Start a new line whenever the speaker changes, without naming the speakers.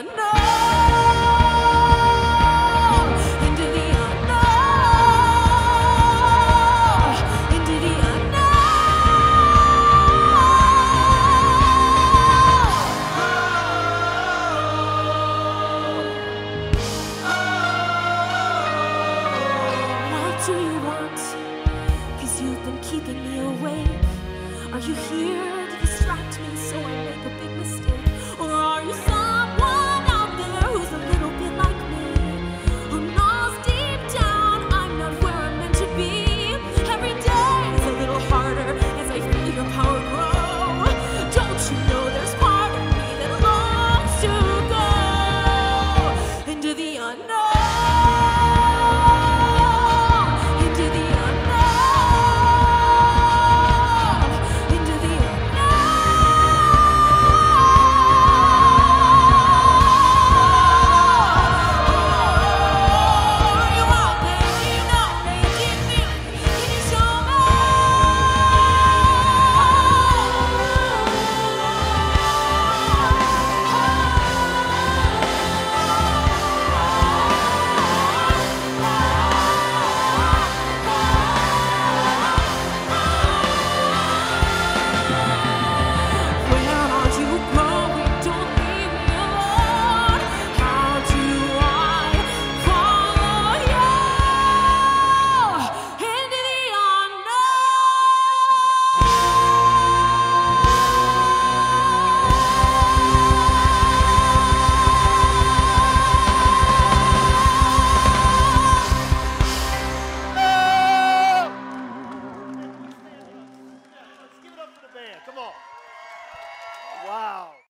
unknown, into the unknown, into the unknown. What do you want? 'Cause you've been keeping me awake. Are you here to distract me so I make a big mistake? Or are you someone out there who's a little bit like me, who knows deep down I'm not where I'm meant to be? Every day is a little harder as I feel your power grow. Don't you know there's part of me that longs to go into the unknown?
Come on. Wow.